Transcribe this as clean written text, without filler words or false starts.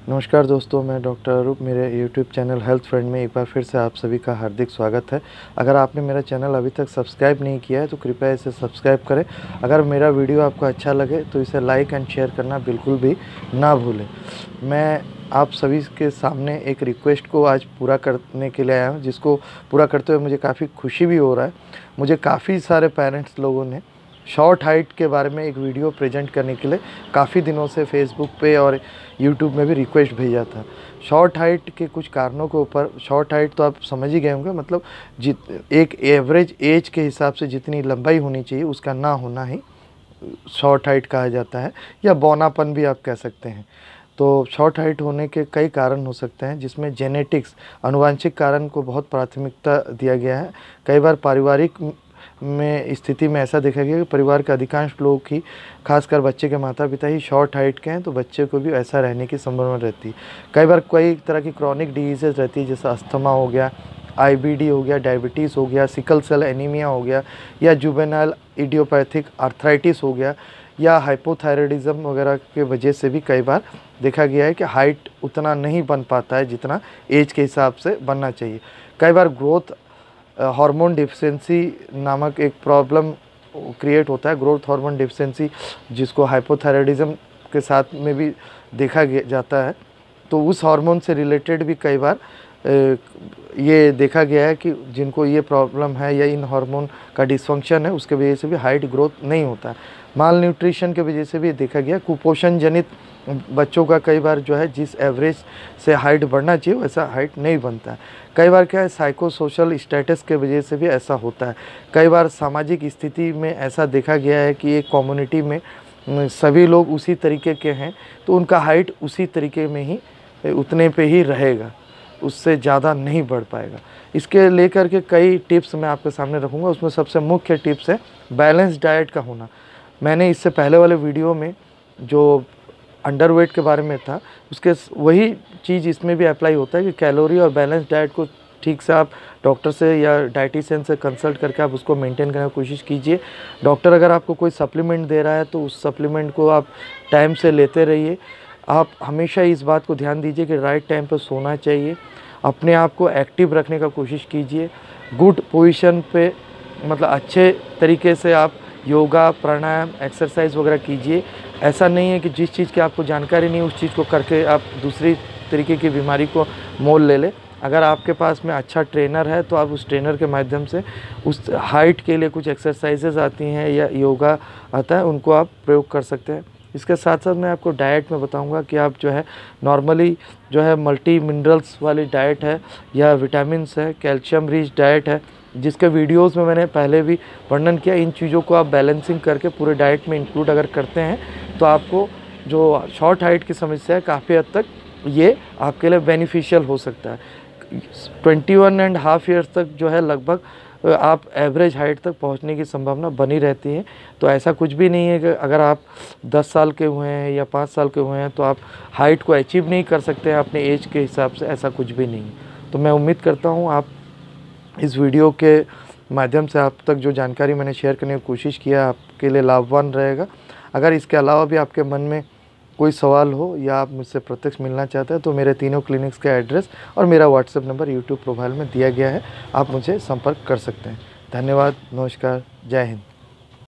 नमस्कार दोस्तों, मैं डॉक्टर अरूप। मेरे यूट्यूब चैनल हेल्थ फ्रेंड में एक बार फिर से आप सभी का हार्दिक स्वागत है। अगर आपने मेरा चैनल अभी तक सब्सक्राइब नहीं किया है तो कृपया इसे सब्सक्राइब करें। अगर मेरा वीडियो आपको अच्छा लगे तो इसे लाइक एंड शेयर करना बिल्कुल भी ना भूलें। मैं आप सभी के सामने एक रिक्वेस्ट को आज पूरा करने के लिए आया हूँ, जिसको पूरा करते हुए मुझे काफ़ी खुशी भी हो रहा है। मुझे काफ़ी सारे पेरेंट्स लोगों ने शॉर्ट हाइट के बारे में एक वीडियो प्रेजेंट करने के लिए काफ़ी दिनों से फेसबुक पे और यूट्यूब में भी रिक्वेस्ट भेजा था। शॉर्ट हाइट के कुछ कारणों के ऊपर, शॉर्ट हाइट तो आप समझ ही गए होंगे, मतलब एक एवरेज एज के हिसाब से जितनी लंबाई होनी चाहिए उसका ना होना ही शॉर्ट हाइट कहा जाता है, या बौनापन भी आप कह सकते हैं। तो शॉर्ट हाइट होने के कई कारण हो सकते हैं, जिसमें जेनेटिक्स, आनुवांशिक कारण को बहुत प्राथमिकता दिया गया है। कई बार पारिवारिक में स्थिति में ऐसा देखा गया कि परिवार के अधिकांश लोग ही, खासकर बच्चे के माता पिता ही शॉर्ट हाइट के हैं, तो बच्चे को भी ऐसा रहने की संभावना रहती है। कई बार कई तरह की क्रॉनिक डिजीज़ेज रहती है, जैसे अस्थमा हो गया, आईबीडी हो गया, डायबिटीज़ हो गया, सिकल सेल एनीमिया हो गया, या जुवेनाइल इडियोपैथिक आर्थराइटिस हो गया, या हाइपोथायराइडिज्म वगैरह के वजह से भी कई बार देखा गया है कि हाइट उतना नहीं बन पाता है जितना एज के हिसाब से बनना चाहिए। कई बार ग्रोथ हार्मोन डिफिशिएंसी नामक एक प्रॉब्लम क्रिएट होता है, ग्रोथ हार्मोन डिफिशिएंसी, जिसको हाइपोथायराइडिज्म के साथ में भी देखा जाता है। तो उस हार्मोन से रिलेटेड भी कई बार ये देखा गया है कि जिनको ये प्रॉब्लम है या इन हार्मोन का डिसफंक्शन है, उसके वजह से भी हाइट ग्रोथ नहीं होता है। माल न्यूट्रिशन के वजह से भी देखा गया, कुपोषण जनित बच्चों का कई बार जो है जिस एवरेज से हाइट बढ़ना चाहिए वैसा हाइट नहीं बनता है। कई बार क्या है, साइको सोशल स्टेटस के वजह से भी ऐसा होता है। कई बार सामाजिक स्थिति में ऐसा देखा गया है कि एक कम्युनिटी में सभी लोग उसी तरीके के हैं, तो उनका हाइट उसी तरीके में ही, उतने पे ही रहेगा, उससे ज़्यादा नहीं बढ़ पाएगा। इसके लेकर के कई टिप्स मैं आपके सामने रखूँगा। उसमें सबसे मुख्य टिप्स है बैलेंस डाइट का होना। मैंने इससे पहले वाले वीडियो में जो अंडरवेट के बारे में था, उसके वही चीज़ इसमें भी अप्लाई होता है कि कैलोरी और बैलेंस डाइट को ठीक से आप डॉक्टर से या डाइटिशियन से कंसल्ट करके आप उसको मेंटेन करने की कोशिश कीजिए। डॉक्टर अगर आपको कोई सप्लीमेंट दे रहा है तो उस सप्लीमेंट को आप टाइम से लेते रहिए। आप हमेशा इस बात को ध्यान दीजिए कि राइट टाइम पर सोना चाहिए। अपने आप को एक्टिव रखने का कोशिश कीजिए। गुड पोजीशन पे, मतलब अच्छे तरीके से आप योगा, प्राणायाम, एक्सरसाइज वगैरह कीजिए। ऐसा नहीं है कि जिस चीज़ की आपको जानकारी नहीं उस चीज़ को करके आप दूसरी तरीके की बीमारी को मोल ले लें। अगर आपके पास में अच्छा ट्रेनर है तो आप उस ट्रेनर के माध्यम से उस हाइट के लिए कुछ एक्सरसाइजेज आती हैं या योगा आता है, उनको आप प्रयोग कर सकते हैं। इसके साथ साथ मैं आपको डाइट में बताऊंगा कि आप जो है नॉर्मली जो है मल्टी मिनरल्स वाली डाइट है, या विटामिन्स है, कैल्शियम रिच डाइट है, जिसके वीडियोस में मैंने पहले भी वर्णन किया। इन चीज़ों को आप बैलेंसिंग करके पूरे डाइट में इंक्लूड अगर करते हैं तो आपको जो शॉर्ट हाइट की समस्या है काफ़ी हद तक ये आपके लिए बेनिफिशियल हो सकता है। 21.5 ईयर्स तक जो है लगभग आप एवरेज हाइट तक पहुंचने की संभावना बनी रहती है। तो ऐसा कुछ भी नहीं है कि अगर आप 10 साल के हुए हैं या 5 साल के हुए हैं तो आप हाइट को अचीव नहीं कर सकते हैं अपने एज के हिसाब से, ऐसा कुछ भी नहीं है। तो मैं उम्मीद करता हूँ आप इस वीडियो के माध्यम से आप तक जो जानकारी मैंने शेयर करने की कोशिश किया आपके लिए लाभवान रहेगा। अगर इसके अलावा भी आपके मन में कोई सवाल हो या आप मुझसे प्रत्यक्ष मिलना चाहते हैं तो मेरे तीनों क्लिनिक्स का एड्रेस और मेरा व्हाट्सएप नंबर यूट्यूब प्रोफाइल में दिया गया है, आप मुझे संपर्क कर सकते हैं। धन्यवाद, नमस्कार, जय हिंद।